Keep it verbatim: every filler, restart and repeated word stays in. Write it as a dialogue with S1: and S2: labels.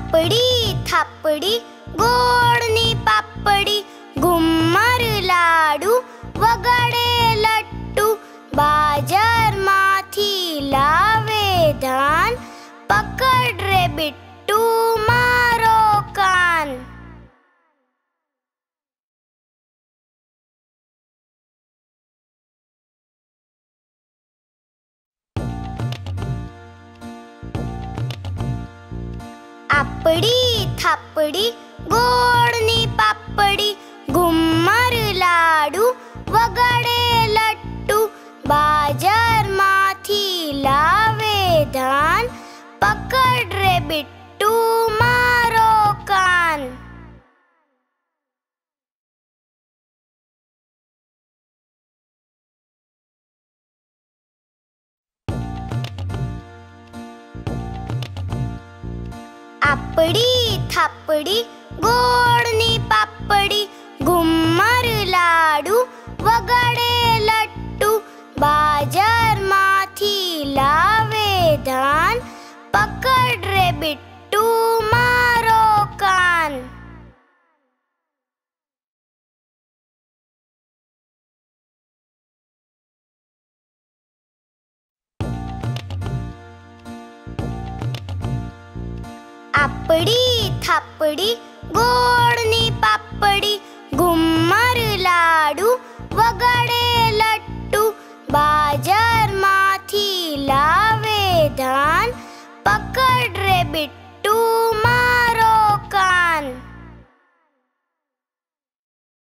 S1: આપડી થાપડી ગોળની પાપડી ઘુમ્મર લાડુ વગાડે લટ્ટુ બાજારમાંથી લાવે ધાન પકડ રે બિટ્ટુ મારો કાન. આપડી થાપડી ગોળની પાપડી ઘુમ્મર લાડુ વગાડે લટ્ટુ બાજારમાંથી લાવે ધાન પકડ રે બિટ્ટુ મારો કાન. આપડી થાપડી ગોળની પાપડી ઘુમ્મર લાડુ વગાડે લટ્ટુ બાજારમાંથી લાવે ધાન પકડ રે બિટ્ટુ મારો કાન. આપડી થાપડી ગોળની પાપડી